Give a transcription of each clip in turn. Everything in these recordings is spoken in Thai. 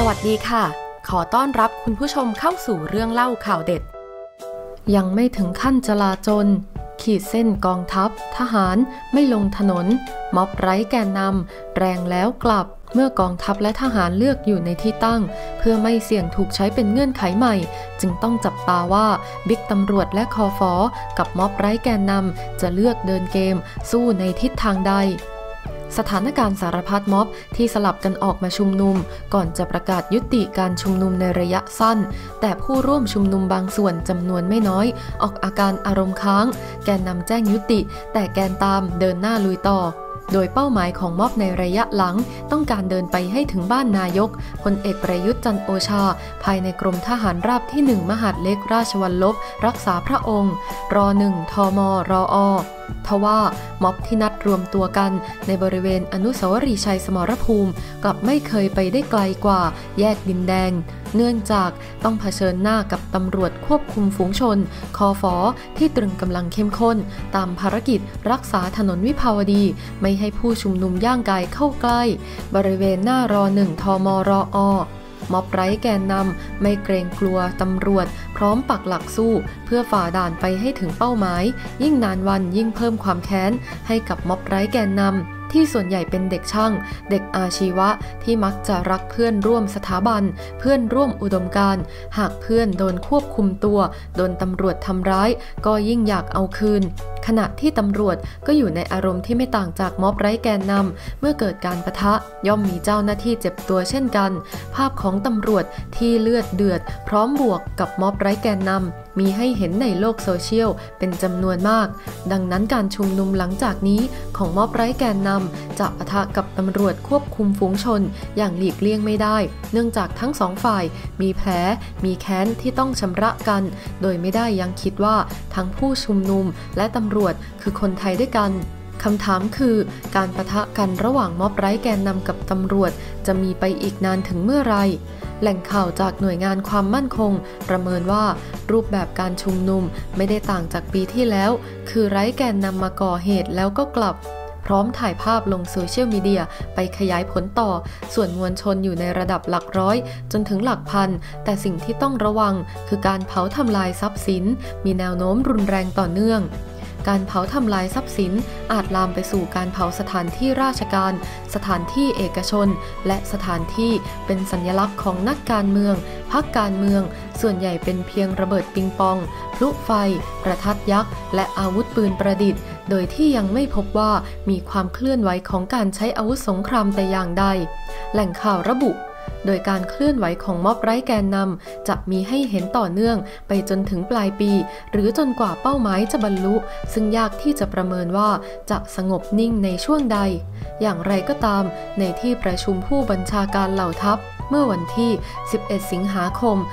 วัสดีค่ะขอต้อนรับคุณผู้ชมเข้าสู่เรื่องเล่าข่าวเด็ดยังไม่ถึงขั้นจลาจลขีดเส้นกองทัพทหารไม่ลงถนนม็อบไร้แกนนำแรงแล้วกลับเมื่อกองทัพและทหารเลือกอยู่ในที่ตั้งเพื่อไม่เสี่ยงถูกใช้เป็นเงื่อนไขใหม่จึงต้องจับตาว่าบิ๊กตำรวจและคฟ.กับม็อบไร้แกนนำจะเลือกเดินเกมสู้ในทิศทางใดสถานการณ์สารพัดม็อบที่สลับกันออกมาชุมนุมก่อนจะประกาศยุติการชุมนุมในระยะสั้นแต่ผู้ร่วมชุมนุมบางส่วนจำนวนไม่น้อยออกอาการอารมณ์ค้างแกนนำแจ้งยุติแต่แกนตามเดินหน้าลุยต่อโดยเป้าหมายของม็อบในระยะหลังต้องการเดินไปให้ถึงบ้านนายกพลเอกประยุทธ์จันทร์โอชาภายในกรมทหารราบที่1มหาดเล็กราชวัลลบรักษาพระองค์ร1 ทมรอทว่าม็อบที่นัดรวมตัวกันในบริเวณอนุสาวรีย์ชัยสมรภูมิกลับไม่เคยไปได้ไกลกว่าแยกดินแดงเนื่องจากต้องเผชิญหน้ากับตำรวจควบคุมฝูงชนคฟ.ที่ตรึงกำลังเข้มข้นตามภารกิจรักษาถนนวิภาวดีไม่ให้ผู้ชุมนุมย่างกายเข้าใกล้บริเวณหน้าร1 ทมรอม็อบไร้แกนนำไม่เกรงกลัวตำรวจพร้อมปักหลักสู้เพื่อฝ่าด่านไปให้ถึงเป้าหมายยิ่งนานวันยิ่งเพิ่มความแค้นให้กับม็อบไร้แกนนำที่ส่วนใหญ่เป็นเด็กช่างเด็กอาชีวะที่มักจะรักเพื่อนร่วมสถาบันเพื่อนร่วมอุดมการณ์หากเพื่อนโดนควบคุมตัวโดนตำรวจทำร้ายก็ยิ่งอยากเอาคืนขณะที่ตำรวจก็อยู่ในอารมณ์ที่ไม่ต่างจากม็อบไร้แกนนำเมื่อเกิดการปะทะย่อมมีเจ้าหน้าที่เจ็บตัวเช่นกันภาพของตำรวจที่เลือดเดือดพร้อมบวกกับม็อบไร้แกนนำมีให้เห็นในโลกโซเชียลเป็นจำนวนมากดังนั้นการชุมนุมหลังจากนี้ของม็อบไร้แกนนำจะปะทะกับตำรวจควบคุมฝูงชนอย่างหลีกเลี่ยงไม่ได้เนื่องจากทั้งสองฝ่ายมีแผลมีแค้นที่ต้องชำระกันโดยไม่ได้ยังคิดว่าทั้งผู้ชุมนุมและตำรวจคือคนไทยด้วยกันคำถามคือการปะทะกันระหว่างม็อบไร้แกนนำกับตำรวจจะมีไปอีกนานถึงเมื่อไรแหล่งข่าวจากหน่วยงานความมั่นคงประเมินว่ารูปแบบการชุมนุมไม่ได้ต่างจากปีที่แล้วคือไร้แกนนำมาก่อเหตุแล้วก็กลับพร้อมถ่ายภาพลงโซเชียลมีเดียไปขยายผลต่อส่วนมวลชนอยู่ในระดับหลักร้อยจนถึงหลักพันแต่สิ่งที่ต้องระวังคือการเผาทำลายทรัพย์สินมีแนวโน้มรุนแรงต่อเนื่องการเผาทำลายทรัพย์สินอาจลามไปสู่การเผาสถานที่ราชการสถานที่เอกชนและสถานที่เป็นสัญลักษณ์ของนักการเมืองพรรคการเมืองส่วนใหญ่เป็นเพียงระเบิดปิงปองพลุไฟประทัดยักษ์และอาวุธปืนประดิษฐ์โดยที่ยังไม่พบว่ามีความเคลื่อนไหวของการใช้อาวุธสงครามแต่อย่างใดแหล่งข่าวระบุโดยการเคลื่อนไหวของม็อบไร้แกนนำจะมีให้เห็นต่อเนื่องไปจนถึงปลายปีหรือจนกว่าเป้าหมายจะบรรลุซึ่งยากที่จะประเมินว่าจะสงบนิ่งในช่วงใดอย่างไรก็ตามในที่ประชุมผู้บัญชาการเหล่าทัพเมื่อวันที่11สิงหาคม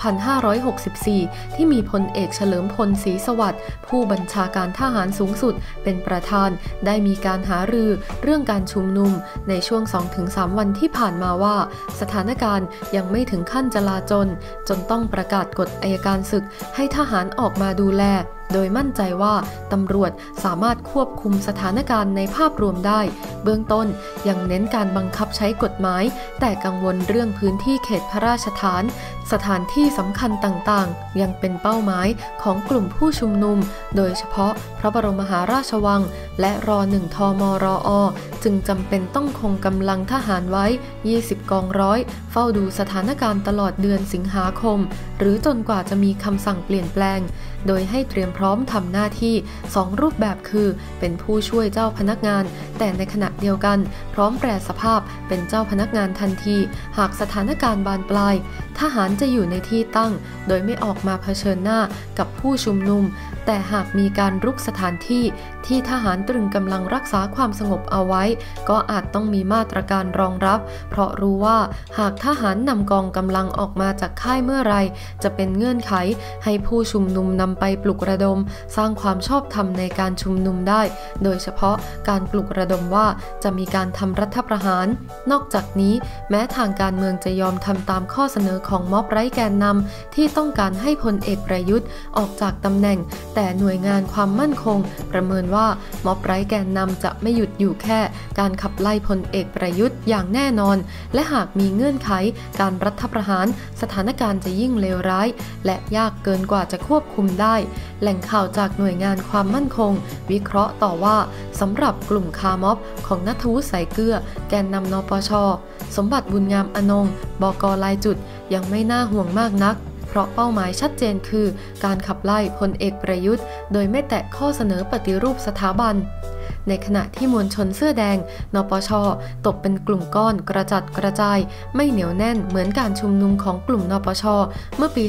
2564ที่มีพลเอกเฉลิมพลศรีสวัสดิ์ผู้บัญชาการทหารสูงสุดเป็นประธานได้มีการหารือเรื่องการชุมนุมในช่วง 2-3 วันที่ผ่านมาว่าสถานการณ์ยังไม่ถึงขั้นจลาจลจนต้องประกาศกฎอัยการศึกให้ทหารออกมาดูแลโดยมั่นใจว่าตำรวจสามารถควบคุมสถานการณ์ในภาพรวมได้เบื้องต้นยังเน้นการบังคับใช้กฎหมายแต่กังวลเรื่องพื้นที่เขตพระราชฐานสถานที่สำคัญต่างๆยังเป็นเป้าหมายของกลุ่มผู้ชุมนุมโดยเฉพาะพระบรมมหาราชวังและร1 ทมรอจึงจำเป็นต้องคงกำลังทหารไว้20กองร้อยเฝ้าดูสถานการณ์ตลอดเดือนสิงหาคมหรือจนกว่าจะมีคำสั่งเปลี่ยนแปลงโดยให้เตรียมพร้อมทำหน้าที่2รูปแบบคือเป็นผู้ช่วยเจ้าพนักงานแต่ในขณะเดียวกันพร้อมแปรสภาพเป็นเจ้าพนักงานทันทีหากสถานการณ์บานปลายทหารจะอยู่ในที่ตั้งโดยไม่ออกมาเผชิญหน้ากับผู้ชุมนุมแต่หากมีการรุกสถานที่ที่ทหารตรึงกำลังรักษาความสงบเอาไว้ก็อาจต้องมีมาตรการรองรับเพราะรู้ว่าหากทหารนำกองกำลังออกมาจากค่ายเมื่อไรจะเป็นเงื่อนไขให้ผู้ชุมนุมนำไปปลุกระดมมสร้างความชอบธรรมในการชุมนุมได้โดยเฉพาะการปลุกระดมว่าจะมีการทำรัฐประหารนอกจากนี้แม้ทางการเมืองจะยอมทำตามข้อเสนอของม็อบไร้แกนนำที่ต้องการให้พลเอกประยุทธ์ออกจากตำแหน่งแต่หน่วยงานความมั่นคงประเมินว่าม็อบไร้แกนนำจะไม่หยุดอยู่แค่การขับไล่พลเอกประยุทธ์อย่างแน่นอนและหากมีเงื่อนไขการรัฐประหารสถานการณ์จะยิ่งเลวร้ายและยากเกินกว่าจะควบคุมได้แหล่งข่าวจากหน่วยงานความมั่นคงวิเคราะห์ต่อว่าสำหรับกลุ่มคาร์ม็อบของณัฐวุฒิ สายเกลือแกนนำนปช.สมบัติบุญงามอนงค์ บก.ลายจุดยังไม่น่าห่วงมากนักเพราะเป้าหมายชัดเจนคือการขับไล่พลเอกประยุทธ์โดยไม่แตะข้อเสนอปฏิรูปสถาบันในขณะที่มวลชนเสื้อแดงนปช.ตกเป็นกลุ่มก้อนกระจัดกระจายไม่เหนียวแน่นเหมือนการชุมนุมของกลุ่มนปช.เมื่อปี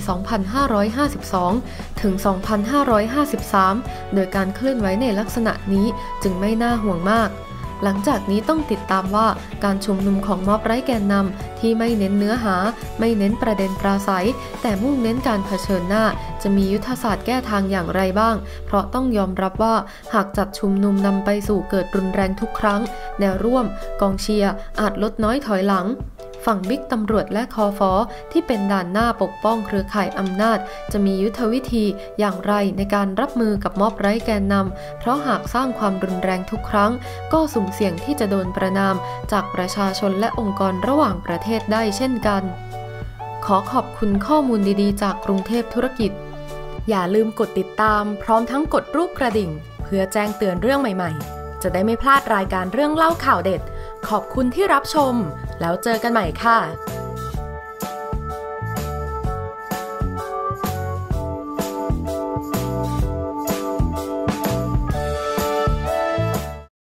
2552 ถึง 2553 โดยการเคลื่อนไหวในลักษณะนี้จึงไม่น่าห่วงมากหลังจากนี้ต้องติดตามว่าการชุมนุมของม็อบไร้แกนนำที่ไม่เน้นเนื้อหาไม่เน้นประเด็นปราศัยแต่มุ่งเน้นการเผชิญหน้าจะมียุทธศาสตร์แก้ทางอย่างไรบ้างเพราะต้องยอมรับว่าหากจัดชุมนุมนำไปสู่เกิดรุนแรงทุกครั้งแนวร่วมกองเชียร์อาจลดน้อยถอยหลังฝั่งบิ๊กตำรวจและคฟ.ที่เป็นด่านหน้าปกป้องเครือข่ายอำนาจจะมียุทธวิธีอย่างไรในการรับมือกับม็อบไร้แกนนำเพราะหากสร้างความรุนแรงทุกครั้งก็สุ่มเสี่ยงที่จะโดนประณามจากประชาชนและองค์กรระหว่างประเทศได้เช่นกันขอขอบคุณข้อมูลดีๆจากกรุงเทพธุรกิจอย่าลืมกดติดตามพร้อมทั้งกดรูปกระดิ่งเพื่อแจ้งเตือนเรื่องใหม่ๆจะได้ไม่พลาดรายการเรื่องเล่าข่าวเด็ดขอบคุณที่รับชมแล้วเจอกันใหม่ค่ะ